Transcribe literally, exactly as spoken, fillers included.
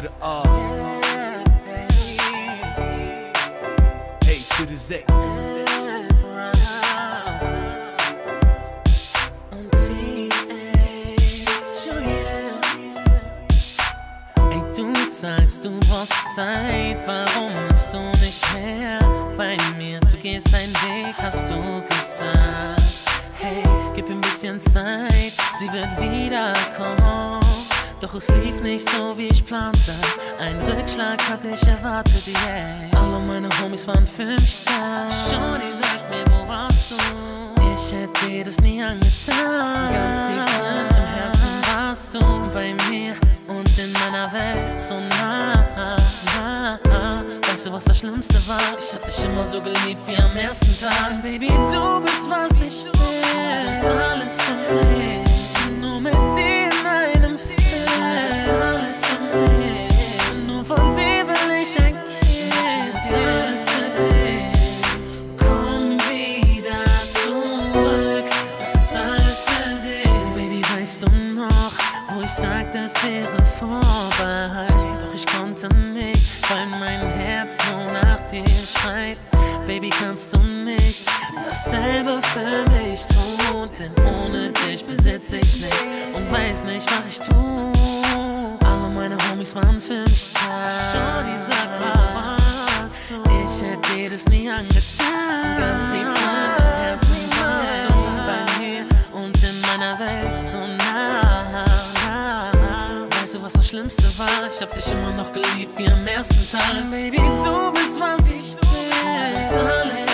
the R. A to the Z. Du sagst, du brauchst Zeit, warum bist du nicht mehr bei mir? Du gehst deinen Weg, hast du gesagt. Hey, gib ein bisschen Zeit, sie wird wiederkommen. Doch es lief nicht so, wie ich plante. Ein Rückschlag hatte ich erwartet, yeah. Alle meine Homies waren Filmstars. Shorty, sag mir, wo warst du? Ich hätte dir das nie angetan. Ganz tief drin im Herzen warst du bei mir und in meiner Welt so nah, nah, nah. Weißt du, was das Schlimmste war? Ich hab dich immer so geliebt wie am ersten Tag. Baby, du bist, was ich will. Du bist alles für mich. Nur mit dir in einem Film. Du bist alles für mich. Nur von dir will ich ein Kind. Das ist alles für dich. Komm wieder zurück. Das ist alles für dich. Baby, weißt du noch, wo ich sagte, es wäre vorbei? Doch ich konnte nicht, weil mein Herz nur nach dir schreit. Baby, kannst du nicht dasselbe für mich tun? Denn ohne dich besitze ich nicht und weiß nicht, was ich tu. Alle meine Homies waren Filmstars. Shorty, sag mir, wo warst du? Ich hätte dir das nie angetan. Ganz tief drin im Herzen warst du bei mir und in meiner Welt so nah, nah. Weißt du, was das Schlimmste war? Ich hab dich immer noch geliebt wie am ersten Tag. Baby, du bist, was ich will. Das ist alles